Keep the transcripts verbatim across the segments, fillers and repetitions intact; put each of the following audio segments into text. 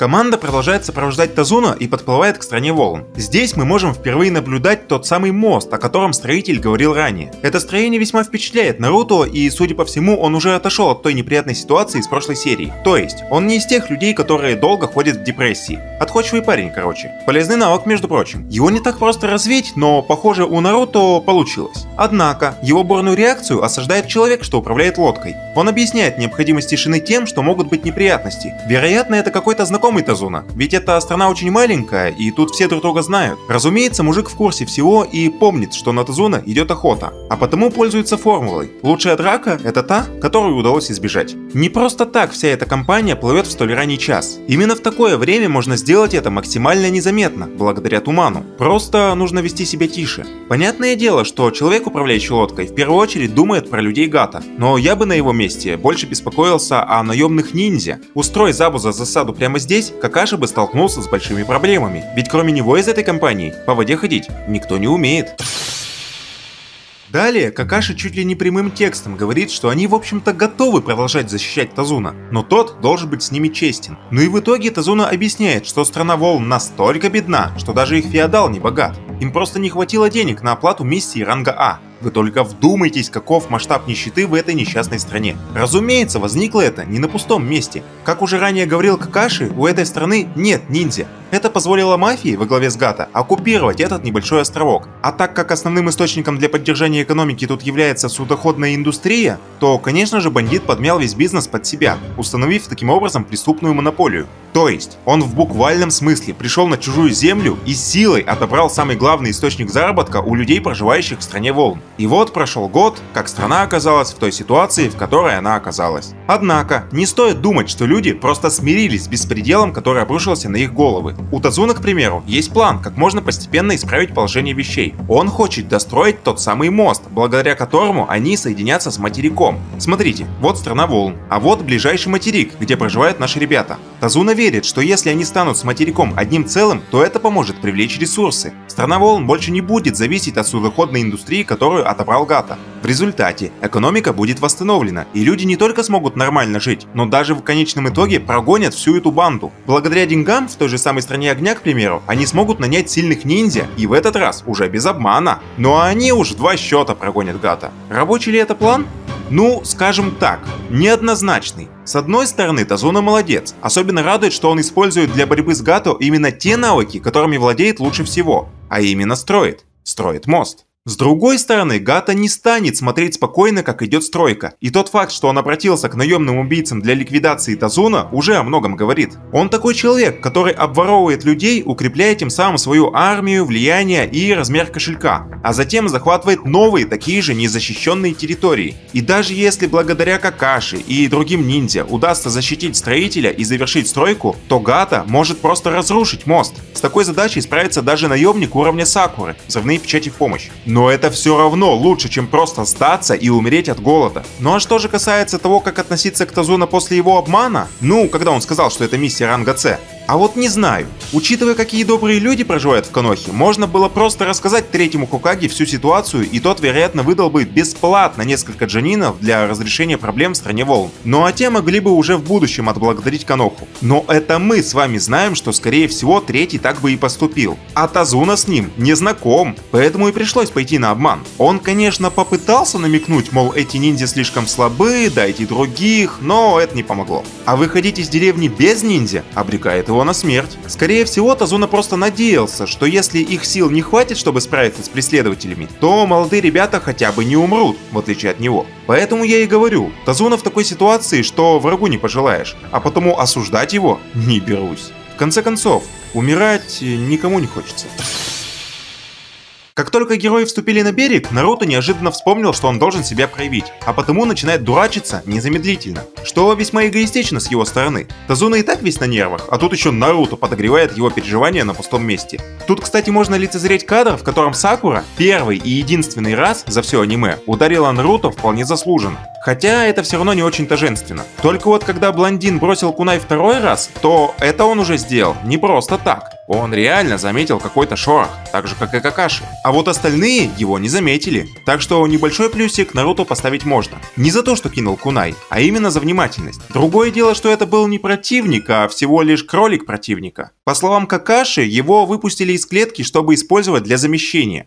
Команда продолжает сопровождать Тазуна и подплывает к стране волн. Здесь мы можем впервые наблюдать тот самый мост, о котором строитель говорил ранее. Это строение весьма впечатляет Наруто, и, судя по всему, он уже отошел от той неприятной ситуации из прошлой серии. То есть, он не из тех людей, которые долго ходят в депрессии. Отходчивый парень, короче. Полезный навык, между прочим. Его не так просто развить, но, похоже, у Наруто получилось. Однако, его бурную реакцию осаждает человек, что управляет лодкой. Он объясняет необходимость тишины тем, что могут быть неприятности. Вероятно, это какой-то знакомый Тазуна, ведь эта страна очень маленькая, и тут все друг друга знают. Разумеется, мужик в курсе всего и помнит, что на Тазуна идет охота, а потому пользуется формулой. Лучшая драка – это та, которую удалось избежать. Не просто так вся эта компания плывет в столь ранний час. Именно в такое время можно сделать это максимально незаметно, благодаря туману. Просто нужно вести себя тише. Понятное дело, что человек, управляющий лодкой, в первую очередь думает про людей Гата, но я бы на его месте больше беспокоился о наемных ниндзя. Устрой Забуза засаду прямо здесь, Какаши бы столкнулся с большими проблемами, ведь кроме него из этой компании по воде ходить никто не умеет. Далее Какаши чуть ли не прямым текстом говорит, что они в общем-то готовы продолжать защищать Тазуна, но тот должен быть с ними честен. Ну и в итоге Тазуна объясняет, что страна волн настолько бедна, что даже их феодал не богат. Им просто не хватило денег на оплату миссии ранга А. Вы только вдумайтесь, каков масштаб нищеты в этой несчастной стране. Разумеется, возникло это не на пустом месте. Как уже ранее говорил Какаши, у этой страны нет ниндзя. Это позволило мафии во главе с Гата оккупировать этот небольшой островок. А так как основным источником для поддержания экономики тут является судоходная индустрия, то, конечно же, бандит подмял весь бизнес под себя, установив таким образом преступную монополию. То есть, он в буквальном смысле пришел на чужую землю и силой отобрал самый главный источник заработка у людей, проживающих в стране волн. И вот прошел год, как страна оказалась в той ситуации, в которой она оказалась. Однако, не стоит думать, что люди просто смирились с беспределом, который обрушился на их головы. У Тазуна, к примеру, есть план, как можно постепенно исправить положение вещей. Он хочет достроить тот самый мост, благодаря которому они соединятся с материком. Смотрите, вот страна волн, а вот ближайший материк, где проживают наши ребята. Тазуна верит, что если они станут с материком одним целым, то это поможет привлечь ресурсы. Страна волн больше не будет зависеть от судоходной индустрии, которую отобрал Гата. В результате экономика будет восстановлена, и люди не только смогут нормально жить, но даже в конечном итоге прогонят всю эту банду. Благодаря деньгам в той же самой стране огня, к примеру, они смогут нанять сильных ниндзя, и в этот раз уже без обмана. Ну а они уж в два счета прогонят Гата. Рабочий ли это план? Ну, скажем так, неоднозначный. С одной стороны, Тазуна молодец. Особенно радует, что он использует для борьбы с Гато именно те навыки, которыми владеет лучше всего. А именно строит. Строит мост. С другой стороны, Гата не станет смотреть спокойно, как идет стройка, и тот факт, что он обратился к наемным убийцам для ликвидации Тазуна, уже о многом говорит. Он такой человек, который обворовывает людей, укрепляя тем самым свою армию, влияние и размер кошелька, а затем захватывает новые, такие же незащищенные территории. И даже если благодаря Какаши и другим ниндзя удастся защитить строителя и завершить стройку, то Гата может просто разрушить мост. С такой задачей справится даже наемник уровня Сакуры, взрывные печати в помощь. Но это все равно лучше, чем просто сдаться и умереть от голода. Ну а что же касается того, как относиться к Тазуна после его обмана, ну, когда он сказал, что это миссия ранга С, а вот не знаю. Учитывая, какие добрые люди проживают в Конохе, можно было просто рассказать третьему Хокаге всю ситуацию, и тот, вероятно, выдал бы бесплатно несколько джанинов для разрешения проблем в стране волн. Ну а те могли бы уже в будущем отблагодарить Коноху. Но это мы с вами знаем, что скорее всего третий так бы и поступил. А Тазуна с ним не знаком, поэтому и пришлось пойти на обман. Он, конечно, попытался намекнуть, мол, эти ниндзя слишком слабы, дайте других, но это не помогло. А выходить из деревни без ниндзя обрекает его на смерть. Скорее всего, Тазуна просто надеялся, что если их сил не хватит, чтобы справиться с преследователями, то молодые ребята хотя бы не умрут, в отличие от него. Поэтому я и говорю, Тазуна в такой ситуации, что врагу не пожелаешь, а потому осуждать его не берусь. В конце концов, умирать никому не хочется. Как только герои вступили на берег, Наруто неожиданно вспомнил, что он должен себя проявить, а потому начинает дурачиться незамедлительно, что весьма эгоистично с его стороны. Тазуна и так весь на нервах, а тут еще Наруто подогревает его переживания на пустом месте. Тут, кстати, можно лицезреть кадр, в котором Сакура первый и единственный раз за все аниме ударила Наруто вполне заслуженно. Хотя это все равно не очень-то женственно. Только вот когда блондин бросил кунай второй раз, то это он уже сделал не просто так. Он реально заметил какой-то шорох, так же как и Какаши. А вот остальные его не заметили. Так что небольшой плюсик Наруто поставить можно. Не за то, что кинул кунай, а именно за внимательность. Другое дело, что это был не противник, а всего лишь кролик противника. По словам Какаши, его выпустили из клетки, чтобы использовать для замещения.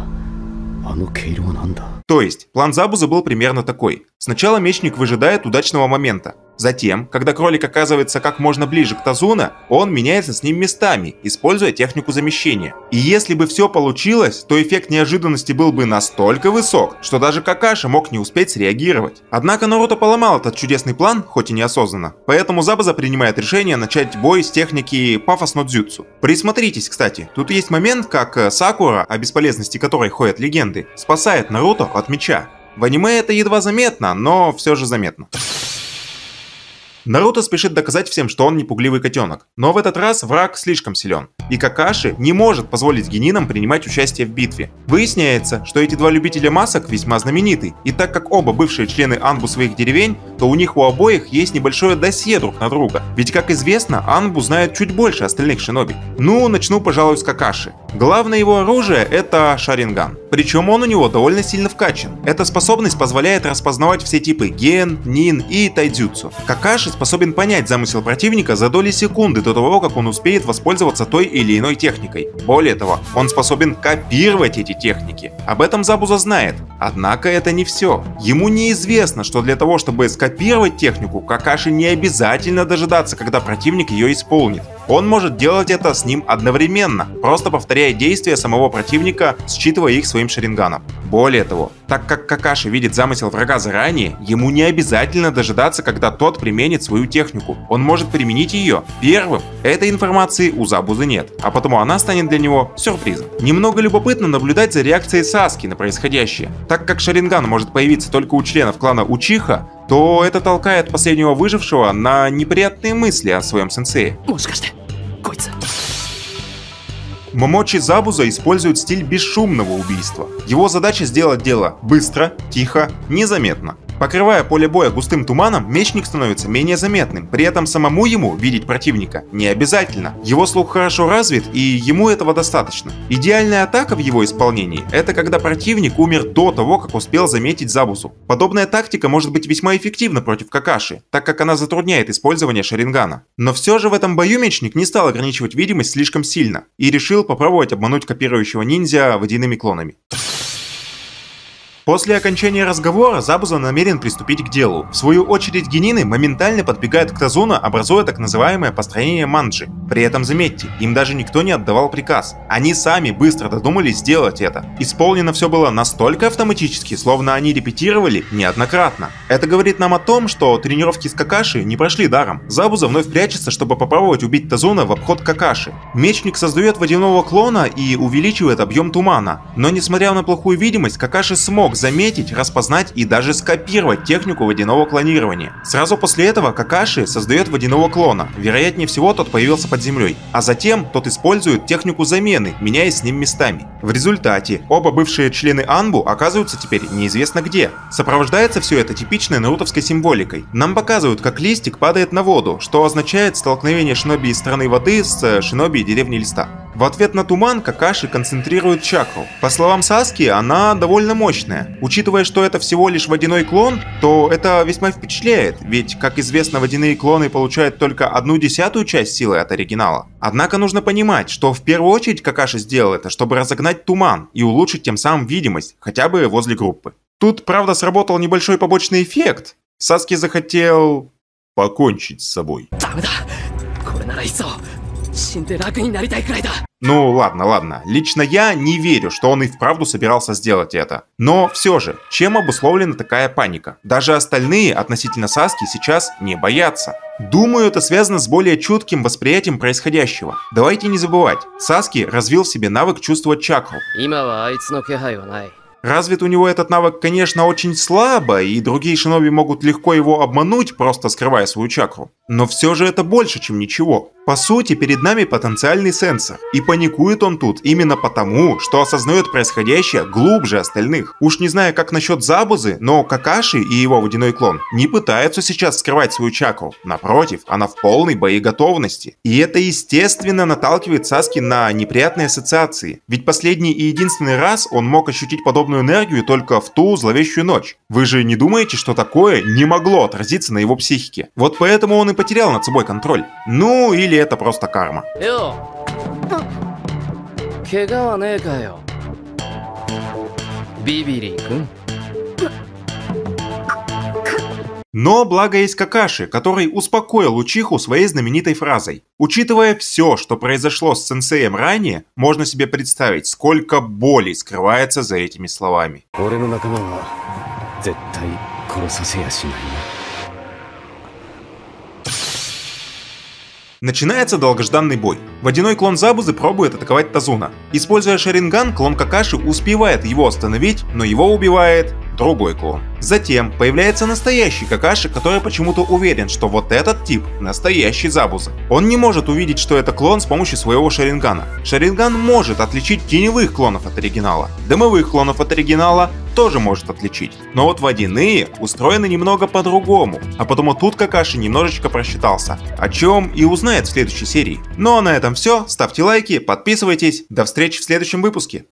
То есть, план Забузы был примерно такой. Сначала мечник выжидает удачного момента. Затем, когда кролик оказывается как можно ближе к Тазуна, он меняется с ним местами, используя технику замещения. И если бы все получилось, то эффект неожиданности был бы настолько высок, что даже Какаши мог не успеть среагировать. Однако Наруто поломал этот чудесный план, хоть и неосознанно. Поэтому Забуза принимает решение начать бой с техники Пафос но Дзюцу. Присмотритесь, кстати, тут есть момент, как Сакура, о бесполезности которой ходят легенды, спасает Наруто от меча. В аниме это едва заметно, но все же заметно. Наруто спешит доказать всем, что он не пугливый котенок. Но в этот раз враг слишком силен. И Какаши не может позволить генинам принимать участие в битве. Выясняется, что эти два любителя масок весьма знамениты. И так как оба бывшие члены Анбу своих деревень, то у них у обоих есть небольшое досье друг на друга. Ведь, как известно, Анбу знает чуть больше остальных шиноби. Ну, начну, пожалуй, с Какаши. Главное его оружие — это Шаринган. Причем он у него довольно сильно вкачан. Эта способность позволяет распознавать все типы ген, нин и тайдзюцу. Какаши способен понять замысел противника за доли секунды до того, как он успеет воспользоваться той или иной техникой. Более того, он способен копировать эти техники. Об этом Забуза знает. Однако это не все. Ему неизвестно, что для того, чтобы скопировать технику, Какаши не обязательно дожидаться, когда противник ее исполнит. Он может делать это с ним одновременно, просто повторяя действия самого противника, считывая их своим шаринганом. Более того, так как Какаши видит замысел врага заранее, ему не обязательно дожидаться, когда тот применит свою технику. Он может применить ее первым. Этой информации у Забузы нет, а потому она станет для него сюрпризом. Немного любопытно наблюдать за реакцией Саски на происходящее. Так как шаринган может появиться только у членов клана Учиха, то это толкает последнего выжившего на неприятные мысли о своем сенсее. Момочи Забуза использует стиль бесшумного убийства. Его задача сделать дело быстро, тихо, незаметно. Покрывая поле боя густым туманом, мечник становится менее заметным, при этом самому ему видеть противника не обязательно. Его слух хорошо развит, и ему этого достаточно. Идеальная атака в его исполнении — это когда противник умер до того, как успел заметить Забузу. Подобная тактика может быть весьма эффективна против Какаши, так как она затрудняет использование шарингана. Но все же в этом бою мечник не стал ограничивать видимость слишком сильно и решил попробовать обмануть копирующего ниндзя водяными клонами. После окончания разговора Забуза намерен приступить к делу. В свою очередь генины моментально подбегают к Тазуна, образуя так называемое построение манджи. При этом заметьте, им даже никто не отдавал приказ. Они сами быстро додумались сделать это. Исполнено все было настолько автоматически, словно они репетировали неоднократно. Это говорит нам о том, что тренировки с Какаши не прошли даром. Забуза вновь прячется, чтобы попробовать убить Тазуна в обход Какаши. Мечник создает водяного клона и увеличивает объем тумана. Но несмотря на плохую видимость, Какаши смог заметить, распознать и даже скопировать технику водяного клонирования. Сразу после этого Какаши создает водяного клона, вероятнее всего тот появился под землей, а затем тот использует технику замены, меняясь с ним местами. В результате оба бывшие члены Анбу оказываются теперь неизвестно где. Сопровождается все это типичной нарутовской символикой. Нам показывают, как листик падает на воду, что означает столкновение шиноби из страны воды с шиноби деревни листа. В ответ на туман Какаши концентрирует чакру. По словам Саски, она довольно мощная. Учитывая, что это всего лишь водяной клон, то это весьма впечатляет, ведь, как известно, водяные клоны получают только одну десятую часть силы от оригинала. Однако нужно понимать, что в первую очередь Какаши сделал это, чтобы разогнать туман и улучшить тем самым видимость, хотя бы возле группы. Тут, правда, сработал небольшой побочный эффект. Саски захотел покончить с собой. Ну ладно, ладно, лично я не верю, что он и вправду собирался сделать это. Но все же, чем обусловлена такая паника? Даже остальные относительно Саски сейчас не боятся. Думаю, это связано с более чутким восприятием происходящего. Давайте не забывать, Саски развил в себе навык чувствовать чакру. Развит у него этот навык, конечно, очень слабо, и другие шиноби могут легко его обмануть, просто скрывая свою чакру. Но все же это больше, чем ничего. По сути, перед нами потенциальный сенсор. И паникует он тут именно потому, что осознает происходящее глубже остальных. Уж не знаю, как насчет Забузы, но Какаши и его водяной клон не пытаются сейчас скрывать свою чакру. Напротив, она в полной боеготовности. И это, естественно, наталкивает Саски на неприятные ассоциации. Ведь последний и единственный раз он мог ощутить подобную энергию только в ту зловещую ночь. Вы же не думаете, что такое не могло отразиться на его психике? Вот поэтому он и потерял над собой контроль. Ну, или это просто карма. Но благо есть Какаши, который успокоил Учиху своей знаменитой фразой. Учитывая все, что произошло с сенсеем ранее, можно себе представить, сколько боли скрывается за этими словами. Начинается долгожданный бой. Водяной клон Забузы пробует атаковать Тазуна. Используя Шаринган, клон Какаши успевает его остановить, но его убивает другой клон. Затем появляется настоящий Какаши, который почему-то уверен, что вот этот тип настоящий Забуза. Он не может увидеть, что это клон с помощью своего Шарингана. Шаринган может отличить теневых клонов от оригинала. Дымовых клонов от оригинала тоже может отличить. Но вот водяные устроены немного по-другому. А потому тут Какаши немножечко просчитался, о чем и узнает в следующей серии. Ну а на этом все. Ставьте лайки, подписывайтесь. До встречи в следующем выпуске.